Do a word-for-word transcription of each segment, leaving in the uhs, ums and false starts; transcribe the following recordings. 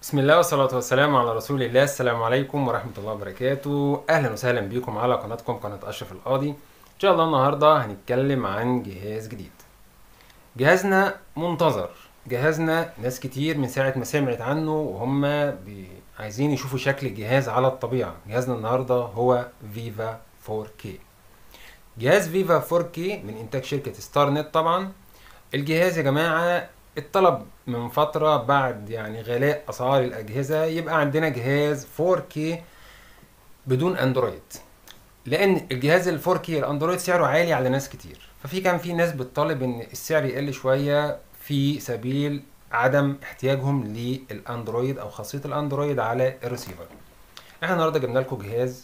بسم الله والصلاة والسلام على رسول الله. السلام عليكم ورحمة الله وبركاته. أهلا وسهلا بكم على قناتكم قناة أشرف القاضي. إن شاء الله النهاردة هنتكلم عن جهاز جديد. جهازنا منتظر، جهازنا ناس كتير من ساعة ما سمعت عنه وهم بي- عايزين يشوفوا شكل الجهاز على الطبيعة. جهازنا النهاردة هو فيفا فور كي. جهاز فيفا فور كي من إنتاج شركة ستار نت طبعا. الجهاز يا جماعة اتطلب من فترة بعد يعني غلاء أسعار الأجهزة يبقى عندنا جهاز فور كي بدون أندرويد، لأن الجهاز ال فور كي الأندرويد سعره عالي على ناس كتير، ففي كان في ناس بتطالب إن السعر يقل شوية في سبيل عدم احتياجهم للأندرويد أو خاصية الأندرويد على الريسيفر. احنا النهاردة جبنا لكم جهاز،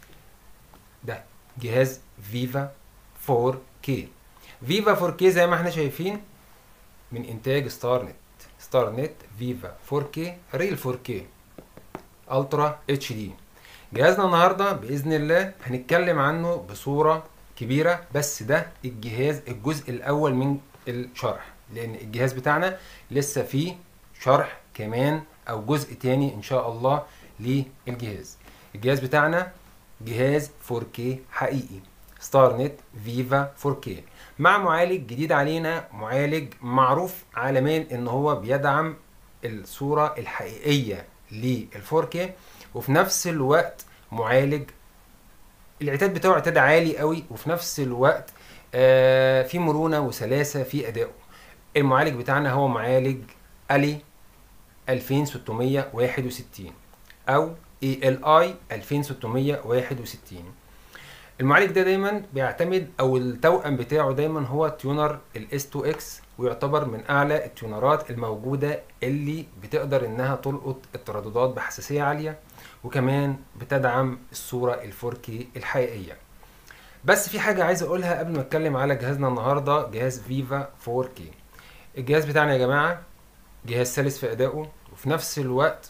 ده جهاز فيفا فور كي. فيفا فور كي زي ما احنا شايفين من انتاج ستار نت. ستار نت فيفا فور كي ريل فور كي الترا اتش دي. جهازنا النهارده باذن الله هنتكلم عنه بصوره كبيره، بس ده الجهاز الجزء الاول من الشرح، لان الجهاز بتاعنا لسه فيه شرح كمان او جزء تاني ان شاء الله للجهاز. الجهاز بتاعنا جهاز فور كي حقيقي، ستار نت فيفا فور كي، مع معالج جديد علينا، معالج معروف عالميا ان هو بيدعم الصورة الحقيقية لل فور كي، وفي نفس الوقت معالج العتاد بتاعه عتاد عالي قوي، وفي نفس الوقت آه في مرونة وسلاسة في ادائه. المعالج بتاعنا هو معالج الي ألفين وستمية وواحد وستين او اي ال اي ألفين وستمية وواحد وستين. المعالج ده دايما بيعتمد او التوأم بتاعه دايما هو تيونر الاس تو اكس، ويعتبر من اعلى التيونرات الموجودة اللي بتقدر انها تلقط الترددات بحساسية عالية، وكمان بتدعم الصورة ال فور كي الحقيقية. بس في حاجة عايز اقولها قبل ما اتكلم على جهازنا النهاردة، جهاز فيفا فور كي. الجهاز بتاعنا يا جماعة جهاز سلس في ادائه، وفي نفس الوقت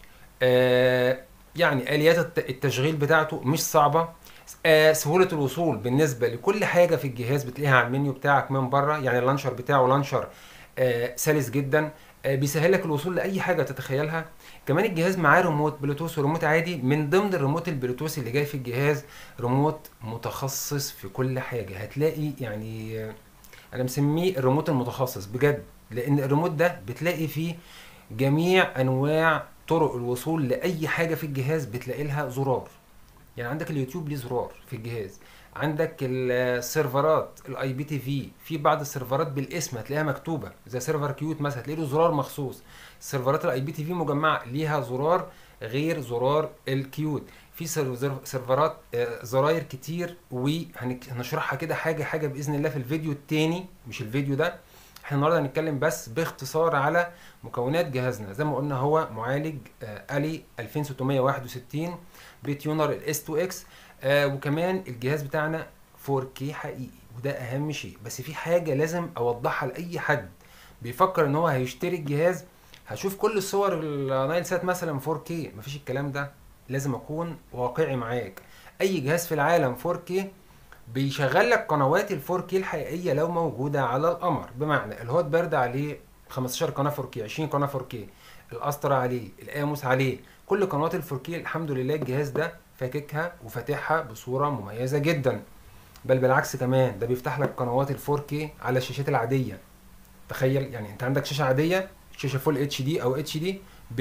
آه يعني اليات الت- التشغيل بتاعته مش صعبه. آه سهوله الوصول بالنسبه لكل حاجه في الجهاز بتلاقيها على المنيو بتاعك من بره، يعني اللانشر بتاعه لانشر آه سلس جدا، آه بيسهل لك الوصول لاي حاجه تتخيلها. كمان الجهاز معاه ريموت بلوتوث وريموت عادي. من ضمن الريموت البلوتوث اللي جاي في الجهاز ريموت متخصص في كل حاجه، هتلاقي يعني آه، انا مسميه الريموت المتخصص بجد، لان الريموت ده بتلاقي فيه جميع انواع طرق الوصول لاي حاجه في الجهاز، بتلاقي لها زرار. يعني عندك اليوتيوب ليه زرار في الجهاز، عندك السيرفرات الاي بي تي في، في بعض السيرفرات بالاسم هتلاقيها مكتوبه زي سيرفر كيوت مثلا هتلاقي له زرار مخصوص. السيرفرات الاي بي تي في مجمعه ليها زرار غير زرار الكيوت. في سيرفر- سيرفرات آه، زراير كتير، وهنشرحها كده حاجه حاجه باذن الله في الفيديو التاني مش الفيديو ده. احنا النهارده هنتكلم بس باختصار على مكونات جهازنا. زي ما قلنا هو معالج آه، الي ألفين وستمية وواحد وستين بتيونر الاس تو اكس، آه وكمان الجهاز بتاعنا فور كي حقيقي، وده اهم شيء. بس في حاجه لازم اوضحها لاي حد بيفكر ان هو هيشتري الجهاز، هشوف كل الصور النايل سات مثلا فور كي، مفيش الكلام ده. لازم اكون واقعي معاك. اي جهاز في العالم فور كي بيشغل لك قنوات ال فور كي الحقيقيه لو موجوده على القمر، بمعنى الهوت بيرد عليه خمستاشر قناه فور كي، عشرين قناه فور كي، الاسترا عليه، الاموس عليه، كل قنوات ال فور كي الحمد لله الجهاز ده فاككها وفاتحها بصوره مميزه جدا. بل بالعكس كمان ده بيفتح لك قنوات ال فور كي على الشاشات العاديه. تخيل يعني انت عندك شاشه عاديه، شاشه فول اتش دي او اتش دي،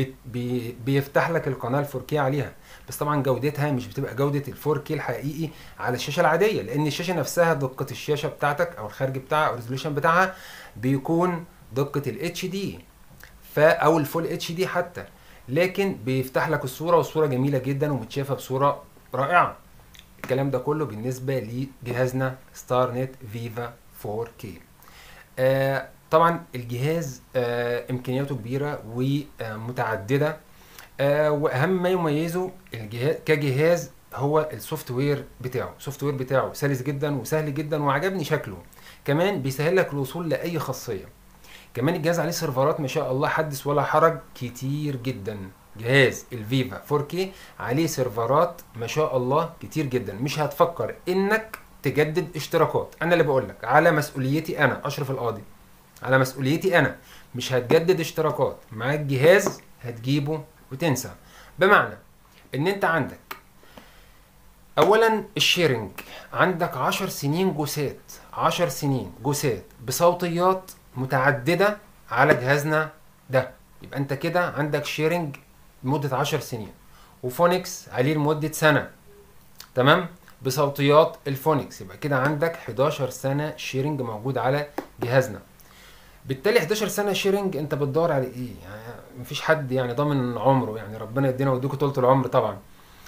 بي بيفتح لك القناه ال فور كي عليها. بس طبعا جودتها مش بتبقى جوده ال فور كي الحقيقي على الشاشه العاديه، لان الشاشه نفسها دقه الشاشه بتاعتك او الخارج بتاعها او الريزولوشن بتاعها بيكون دقه الاتش دي ف او الفول اتش دي حتى، لكن بيفتح لك الصوره والصوره جميله جدا ومتشافه بصوره رائعه. الكلام ده كله بالنسبه لجهازنا ستار نت فيفا فور كي. آه طبعا الجهاز آه امكانياته كبيره ومتعدده، آه واهم ما يميزه الجهاز كجهاز هو السوفت وير بتاعه. السوفت وير بتاعه سلس جدا وسهل جدا وعجبني شكله، كمان بيسهل لك الوصول لاي خاصيه. كمان الجهاز عليه سيرفرات ما شاء الله حدث ولا حرج كتير جدا. جهاز الفيفا فور كي عليه سيرفرات ما شاء الله كتير جدا، مش هتفكر انك تجدد اشتراكات. انا اللي بقول لك على مسؤوليتي انا اشرف القاضي، على مسؤوليتي انا، مش هتجدد اشتراكات. معاك جهاز هتجيبه وتنسى. بمعنى ان انت عندك اولا الشيرنج، عندك عشر سنين جوسات، عشر سنين جوسات بصوتيات متعددة على جهازنا ده، يبقى انت كده عندك شيرنج لمدة عشر سنين، وفونكس عليه لمدة سنة، تمام، بصوتيات الفونكس، يبقى كده عندك حداشر سنة شيرنج موجود على جهازنا. بالتالي حداشر سنة شيرنج انت بتدور على ايه؟ يعني مفيش حد يعني ضامن عمره، يعني ربنا يدينا ويديكوا طولة العمر طبعا.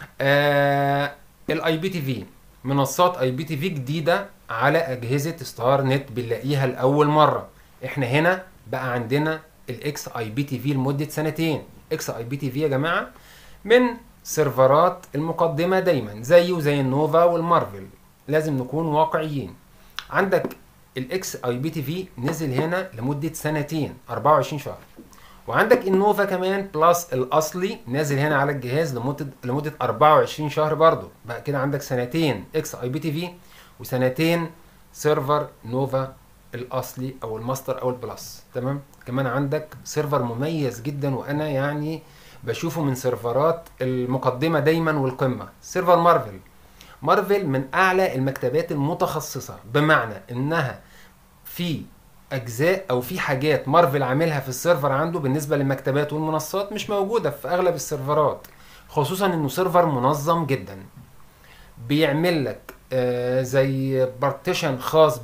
آه الاي بي تي في، منصات اي بي تي في جديدة على اجهزة ستار نت بنلاقيها لاول مرة. احنا هنا بقى عندنا الاكس اي بي تي في لمدة سنتين. اكس اي بي تي في يا جماعة من سيرفرات المقدمة دايما، زيه زي النوفا والمارفل، لازم نكون واقعيين. عندك الاكس اي بي تي في نزل هنا لمدة سنتين، اربعة وعشرين شهر، وعندك النوفا كمان بلس الاصلي نازل هنا على الجهاز لمدة لمدة اربعة وعشرين شهر برضو، بقى كده عندك سنتين اكس اي بي تي في وسنتين سيرفر نوفا الاصلي او الماستر او البلس، تمام. كمان عندك سيرفر مميز جدا، وانا يعني بشوفه من سيرفرات المقدمة دايما والقمة، سيرفر مارفل. مارفل من اعلى المكتبات المتخصصة، بمعنى انها في اجزاء او في حاجات مارفل عاملها في السيرفر عنده بالنسبة للمكتبات والمنصات مش موجودة في اغلب السيرفرات، خصوصا انه سيرفر منظم جدا، بيعمل لك آه زي بارتيشن خاص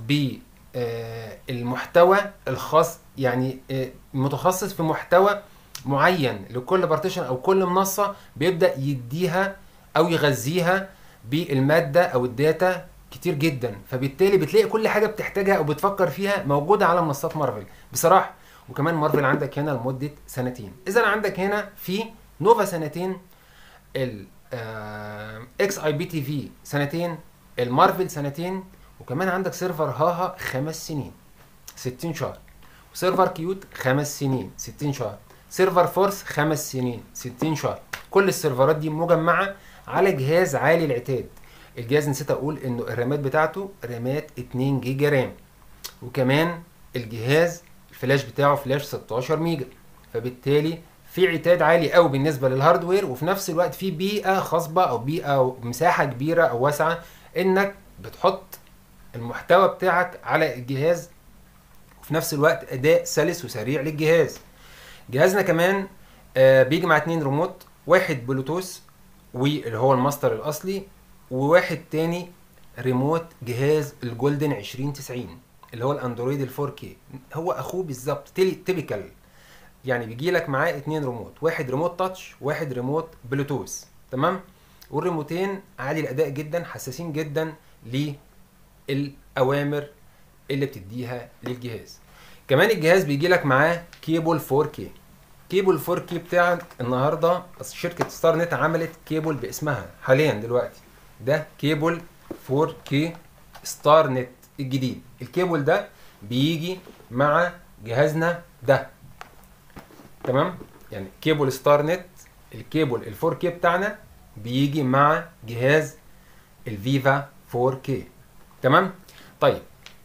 بالمحتوى الخاص، يعني آه متخصص في محتوى معين لكل بارتيشن او كل منصة، بيبدأ يديها او يغذيها بالمادة او الداتا كتير جدا، فبالتالي بتلاقي كل حاجة بتحتاجها او بتفكر فيها موجودة على منصات مارفل بصراحة. وكمان مارفل عندك هنا لمدة سنتين، اذا عندك هنا في نوفا سنتين، ال اكس اي بي تي في سنتين، المارفل سنتين، وكمان عندك سيرفر هاها خمس سنين ستين شهر، وسيرفر كيوت خمس سنين ستين شهر، سيرفر فورس خمس سنين ستين شهر. كل السيرفرات دي مجمعة على جهاز عالي العتاد. الجهاز نسيت اقول انه الرامات بتاعته رامات اتنين جيجا رام، وكمان الجهاز الفلاش بتاعه فلاش ستاشر ميجا، فبالتالي في عتاد عالي قوي بالنسبه للهاردوير، وفي نفس الوقت في بيئه خصبه او بيئه أو مساحه كبيره او واسعه انك بتحط المحتوى بتاعك على الجهاز، وفي نفس الوقت اداء سلس وسريع للجهاز. جهازنا كمان آه بيجي مع اتنين ريموت، واحد بلوتوث واللي هو الماستر الاصلي، وواحد تاني ريموت جهاز الجولدن عشرين تسعين اللي هو الاندرويد الفور كي، هو اخوه بالظبط تيبيكال، يعني بيجي لك معاه اتنين ريموت، واحد ريموت تاتش واحد ريموت بلوتوث، تمام. والريموتين عالي الاداء جدا، حساسين جدا للاوامر اللي بتديها للجهاز. كمان الجهاز بيجي لك معاه كيبل فور كي. كيبل فور كي بتاعك النهارده شركه ستار نت عملت كيبل باسمها حاليا دلوقتي، ده كيبل فور كي ستار نت الجديد. الكيبل ده بيجي مع جهازنا ده، تمام، يعني كيبل ستار نت الكيبل ال فور كي بتاعنا بيجي مع جهاز الفيفا فور كي، تمام. طيب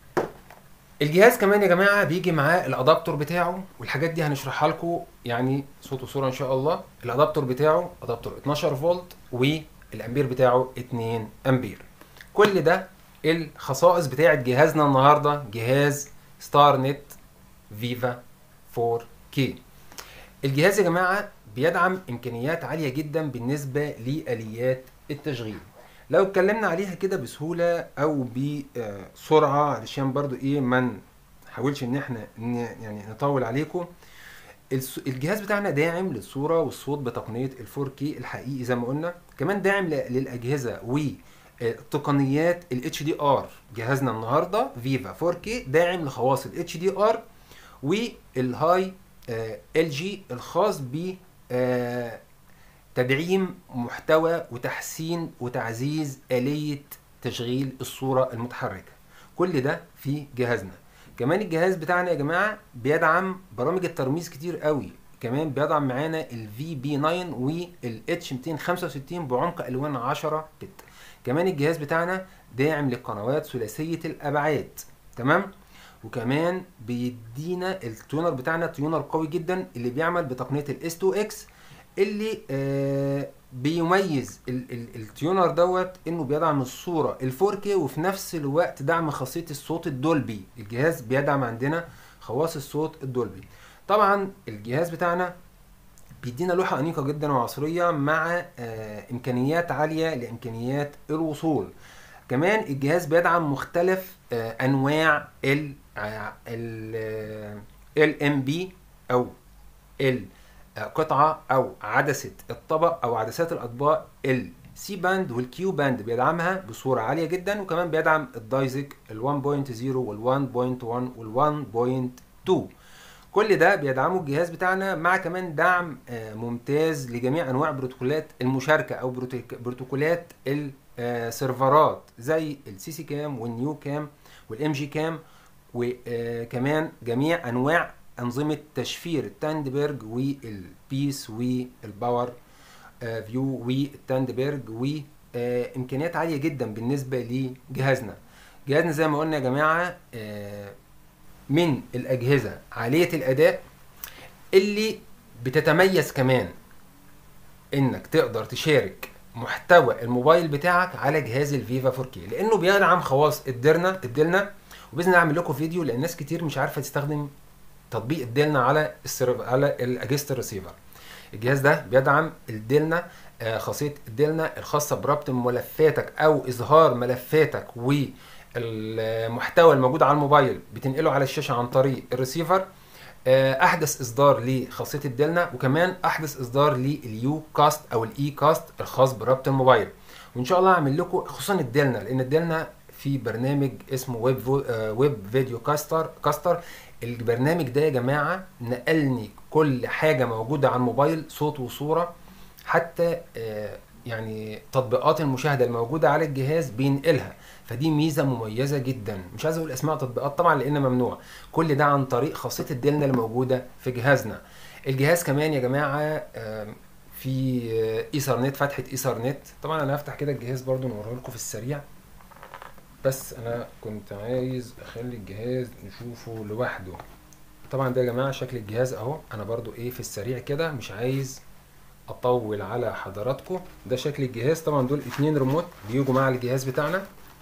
الجهاز كمان يا جماعه بيجي معاه الادابتور بتاعه، والحاجات دي هنشرحها لكم يعني صوت وصوره ان شاء الله. الادابتور بتاعه ادابتور اتناشر فولت، والامبير بتاعه اتنين امبير. كل ده الخصائص بتاعه جهازنا النهارده، جهاز ستار نت فيفا فور كي. الجهاز يا جماعه بيدعم امكانيات عاليه جدا بالنسبه لاليات التشغيل. لو اتكلمنا عليها كده بسهوله او بسرعه علشان برضو ايه ما نحاولش ان احنا يعني نطول عليكم، الجهاز بتاعنا داعم للصوره والصوت بتقنيه ال فور كي الحقيقي زي ما قلنا، كمان داعم للاجهزه وتقنيات ال اتش دي ار. جهازنا النهارده فيفا فور كي داعم لخواص ال اتش دي ار والهاي ال جي الخاص ب تدعيم محتوى وتحسين وتعزيز آلية تشغيل الصورة المتحركة. كل ده في جهازنا. كمان الجهاز بتاعنا يا جماعة بيدعم برامج الترميز كتير قوي، كمان بيدعم معانا ال في بي تسعة وال اتش ميتين وخمسة وستين بعمق الوان عشرة بت. كمان الجهاز بتاعنا داعم لقنوات ثلاثية الابعاد، تمام. وكمان بيدينا التيونر بتاعنا تيونر قوي جدا اللي بيعمل بتقنيه الاس تو اكس، اللي آه بيميز ال ال التيونر دوت انه بيدعم الصوره ال فور كيه وفي نفس الوقت دعم خاصيه الصوت الدولبي. الجهاز بيدعم عندنا خواص الصوت الدولبي. طبعا الجهاز بتاعنا بيدينا لوحه انيقه جدا وعصريه مع آه امكانيات عاليه لامكانيات الوصول. كمان الجهاز بيدعم مختلف آه انواع ال ال ام بي او القطعه او عدسه الطبق او عدسات الاطباق. السي باند والكيو باند بيدعمها بصوره عاليه جدا، وكمان بيدعم الدايزك ال واحد نقطة صفر وال واحد نقطة واحد وال واحد نقطة اتنين. كل ده بيدعمه الجهاز بتاعنا، مع كمان دعم ممتاز لجميع انواع بروتوكولات المشاركه او بروتوكولات السيرفرات زي السي سي كام والنيو كام والام جي كام، وكمان جميع انواع انظمه تشفير التاندبرج والبيس والباور فيو والتاندبرج، وامكانيات عاليه جدا بالنسبه لجهازنا. جهازنا زي ما قلنا يا جماعه من الاجهزه عاليه الاداء اللي بتتميز كمان انك تقدر تشارك محتوى الموبايل بتاعك على جهاز الفيفا فور كيه، لانه بيدعم خواص الدرنا الدلنا. وباذن الله اعمل لكم فيديو لان ناس كتير مش عارفه تستخدم تطبيق الدلنا على على اجهزه الريسيفر. الجهاز ده بيدعم الدلنا، خاصيه الدلنا الخاصه بربط ملفاتك او اظهار ملفاتك والمحتوى الموجود على الموبايل بتنقله على الشاشه عن طريق الريسيفر. احدث اصدار لخاصيه الدلنا، وكمان احدث اصدار لليو كاست او الاي كاست الخاص بربط الموبايل. وان شاء الله هعمل لكم خصوصا الدلنا، لان الدلنا في برنامج اسمه ويب ويب فيديو كاستر كاستر البرنامج ده يا جماعه نقلني كل حاجه موجوده على الموبايل صوت وصوره، حتى يعني تطبيقات المشاهده الموجوده على الجهاز بينقلها. فدي ميزه مميزه جدا. مش عايز اقول اسماء تطبيقات طبعا لان ممنوع. كل ده عن طريق خاصيه الدلنا اللي موجوده في جهازنا. الجهاز كمان يا جماعه في ايثرنت، فتحه ايثرنت. طبعا انا هفتح كده الجهاز برضو نوريه لكم في السريع، بس انا كنت عايز اخلي الجهاز نشوفه لوحده. طبعا ده يا جماعه شكل الجهاز اهو. انا برضو ايه في السريع كده مش عايز اطول على حضراتكم. ده شكل الجهاز. طبعا دول اتنين ريموت بيجوا مع الجهاز بتاعنا.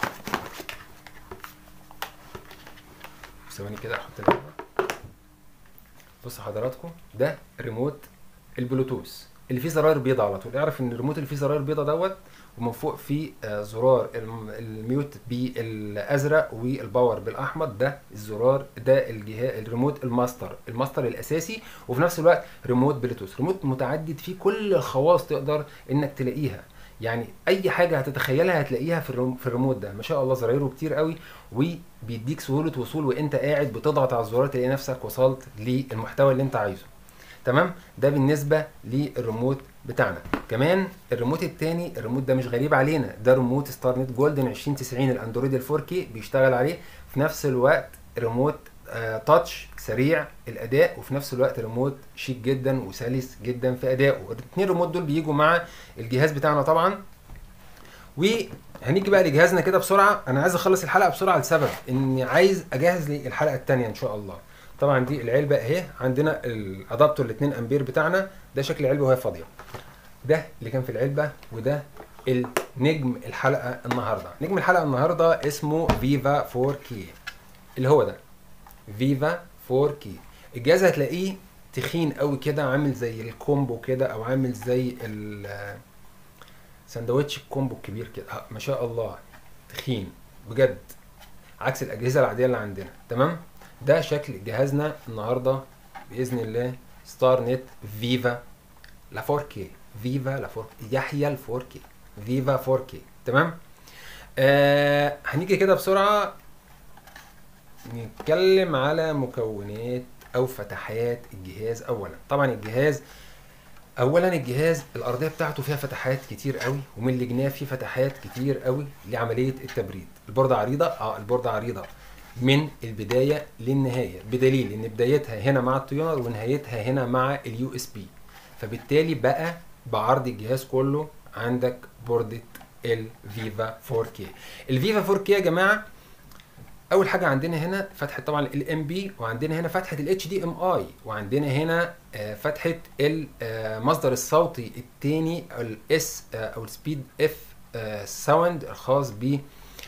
ثواني كده احط اللعبه. بصوا حضراتكم ده ريموت البلوتوث اللي فيه زراير بيضة على طول. اعرف ان الريموت اللي فيه زراير بيضة دوت، ومن فوق فيه زرار الميوت بالازرق والباور بالاحمر. ده الزرار ده الجهاز الريموت الماستر الماستر الاساسي، وفي نفس الوقت ريموت بلوتوث. ريموت متعدد فيه كل الخواص تقدر انك تلاقيها، يعني اي حاجه هتتخيلها هتلاقيها في في الريموت ده. ما شاء الله زرايره كتير قوي، وبيديك سهوله وصول وانت قاعد بتضغط على الزرار تلاقي نفسك وصلت للمحتوى اللي انت عايزه. تمام. ده بالنسبه للريموت بتاعنا. كمان الريموت التاني، الريموت ده مش غريب علينا، ده ريموت ستار نت جولدن عشرين تسعين الاندرويد ال فور كيه بيشتغل عليه. في نفس الوقت ريموت آه تاتش سريع الاداء، وفي نفس الوقت ريموت شيك جدا وسلس جدا في ادائه. الاثنين ريموت دول بيجوا مع الجهاز بتاعنا طبعا. وهنيجي بقى لجهازنا كده بسرعه. انا عايز اخلص الحلقه بسرعه لسبب اني عايز اجهز للحلقه الثانيه ان شاء الله. طبعا دي العلبه اهي. عندنا الادابتور ال اتنين امبير بتاعنا. ده شكل العلبه وهي فاضيه. ده اللي كان في العلبه، وده النجم الحلقه النهارده. نجم الحلقه النهارده اسمه فيفا فور كيه، اللي هو ده فيفا فور كيه. الجهاز هتلاقيه تخين قوي كده، عامل زي الكومبو كده، او عامل زي الساندوتش الكومبو الكبير كده. ما شاء الله تخين بجد، عكس الاجهزه العاديه اللي عندنا. تمام. ده شكل جهازنا النهارده باذن الله. ستار نت فيفا لا فور كيه، فيفا لا فور كيه، يحيى ال فور كيه، فيفا فور كيه. تمام. آه هنيجي كده بسرعه نتكلم على مكونات او فتحات الجهاز. اولا طبعا الجهاز اولا الجهاز الارضيه بتاعته فيها فتحات كتير قوي، ومن الجناب فيه فتحات كتير قوي لعمليه التبريد. البورده عريضه، اه البورده عريضه من البدايه للنهايه، بدليل ان بدايتها هنا مع التيونر ونهايتها هنا مع اليو اس بي. فبالتالي بقى بعرض الجهاز كله عندك بوردة الفيفا فور كيه. الفيفا فور كيه يا جماعه اول حاجه عندنا هنا فتحه طبعا ال ام بي، وعندنا هنا فتحه ال اتش دي ام اي، وعندنا هنا آه، فتحه المصدر الصوتي الثاني الاس او السبيد اف ساوند الخاص ب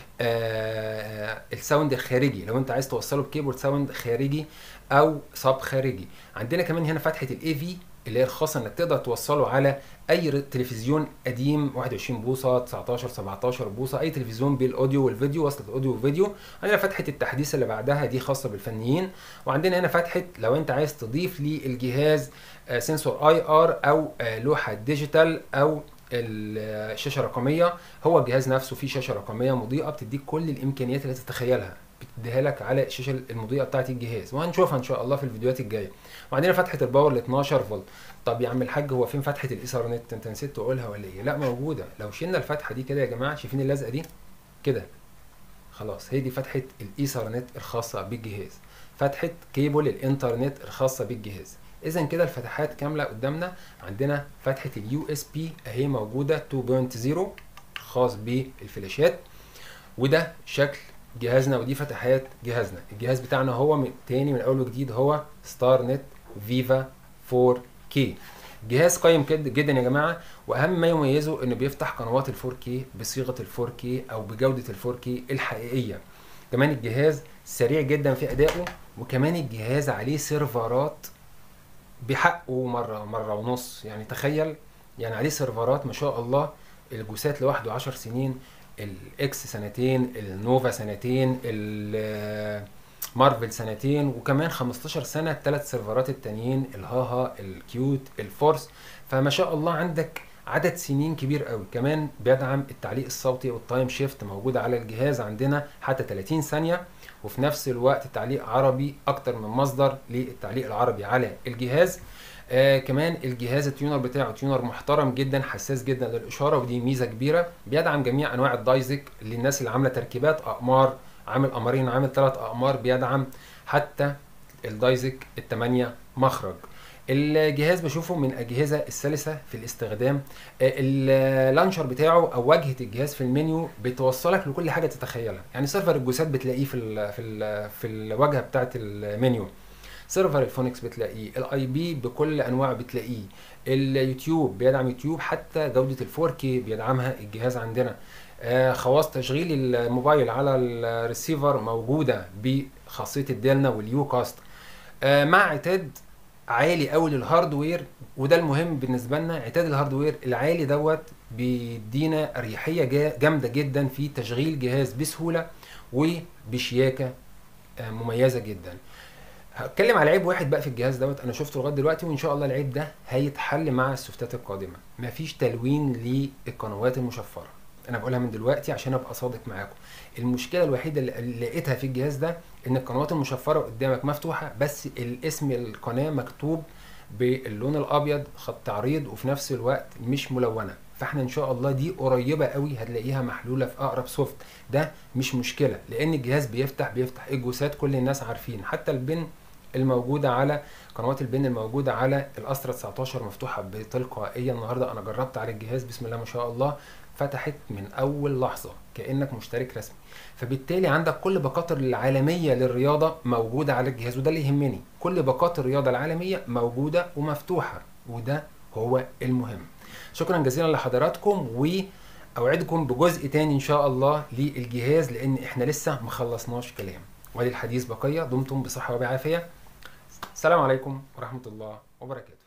آه، الساوند الخارجي لو انت عايز توصله بكيبورد ساوند خارجي او صاب خارجي. عندنا كمان هنا فتحه الاي في اللي هي الخاصه انك تقدر توصله على اي ر- تلفزيون قديم واحد وعشرين بوصه، تسعتاشر سبعتاشر بوصه، اي تلفزيون بالاوديو والفيديو، وصلة اوديو وفيديو. عندنا فتحه التحديث اللي بعدها دي خاصه بالفنيين. وعندنا هنا فتحه لو انت عايز تضيف للجهاز آه، سنسور اي ار او آه، لوحه ديجيتال او الشاشه الرقميه. هو الجهاز نفسه فيه شاشه رقميه مضيئه بتديك كل الامكانيات اللي تتخيلها، بتديها لك على الشاشه المضيئه بتاعه الجهاز، وهنشوفها ان شاء الله في الفيديوهات الجايه. وعندنا فتحه الباور ل اتناشر فولت. طب يا عم الحاج هو فين فتحه الايثرنت؟ انت نسيت تقولها ولا ايه؟ لا موجوده. لو شلنا الفتحه دي كده يا جماعه، شايفين اللزقه دي كده؟ خلاص هي دي فتحه الايثرنت الخاصه بالجهاز، فتحه كيبل الانترنت الخاصه بالجهاز. اذا كده الفتحات كامله قدامنا. عندنا فتحه اليو اس بي اهي موجوده اتنين نقطة صفر خاص بالفلاشات، وده شكل جهازنا ودي فتحات جهازنا. الجهاز بتاعنا هو من تاني من اول وجديد هو ستار نت فيفا فور كي. جهاز قيم كد- جدا يا جماعه، واهم ما يميزه انه بيفتح قنوات ال فور كي بصيغه ال فور كي او بجوده ال فور كي الحقيقيه. كمان الجهاز سريع جدا في ادائه، وكمان الجهاز عليه سيرفرات بحقه مره مره ونص. يعني تخيل، يعني عليه سيرفرات ما شاء الله. الجوسات لوحده عشر سنين، الاكس سنتين، النوفا سنتين، المارفل سنتين، وكمان خمستاشر سنه الثلاث سيرفرات التانيين الهاها الكيوت الفورس. فما شاء الله عندك عدد سنين كبير قوي. كمان بيدعم التعليق الصوتي والتايم شيفت موجود على الجهاز عندنا حتى تلاتين ثانيه، وفي نفس الوقت تعليق عربي اكتر من مصدر للتعليق العربي على الجهاز. آه كمان الجهاز التيونر بتاعه تيونر محترم جدا، حساس جدا للاشاره، ودي ميزه كبيره. بيدعم جميع انواع الدايزك للناس اللي عامله تركيبات اقمار، عامل قمرين عامل ثلاث اقمار، بيدعم حتى الدايزك الثمانيه مخرج. الجهاز بشوفه من الاجهزه السلسه في الاستخدام. آه، اللانشر بتاعه او واجهه الجهاز في المنيو بتوصلك لكل حاجه تتخيلها. يعني سيرفر الجوسات بتلاقيه في ال في ال في الواجهه بتاعه المنيو، سيرفر الفونكس بتلاقيه، الاي بي بكل انواعه بتلاقيه، اليوتيوب بيدعم يوتيوب حتى جوده ال فور كي بيدعمها الجهاز عندنا. آه، خواص تشغيل الموبايل على الريسيفر موجوده بخاصيه الدالنا واليو كاست. آه، مع عتاد عالي قوي للهاردوير، وده المهم بالنسبه لنا. عتاد الهاردوير العالي دوت بيدينا اريحيه جا- جامده جدا في تشغيل جهاز بسهوله وبشياكه آه، مميزه جدا. هتكلم على عيب واحد بقى في الجهاز دوت انا شفته لغايه دلوقتي، وان شاء الله العيب ده هيتحل مع السوفتات القادمه. مفيش تلوين للقنوات المشفره. انا بقولها من دلوقتي عشان ابقى صادق معاكم. المشكله الوحيده اللي لقيتها في الجهاز ده ان القنوات المشفره قدامك مفتوحه، بس الاسم القناه مكتوب باللون الابيض خط عريض، وفي نفس الوقت مش ملونه. فاحنا ان شاء الله دي قريبه قوي هتلاقيها محلوله في اقرب سوفت. ده مش مشكله لان الجهاز بيفتح بيفتح الجوسات كل الناس عارفين. حتى البن الموجوده على قنوات البن الموجوده على الاسترا تسعتاشر مفتوحه بتلقائيه. النهارده انا جربت على الجهاز بسم الله ما شاء الله، فتحت من اول لحظه كانك مشترك رسمي. فبالتالي عندك كل باقات العالميه للرياضه موجوده على الجهاز، وده اللي يهمني. كل باقات الرياضه العالميه موجوده ومفتوحه، وده هو المهم. شكرا جزيلا لحضراتكم، واوعدكم بجزء تاني ان شاء الله للجهاز لان احنا لسه مخلصناش كلام. وللحديث بقيه. دمتم بصحه وبعافيه. السلام عليكم ورحمه الله وبركاته.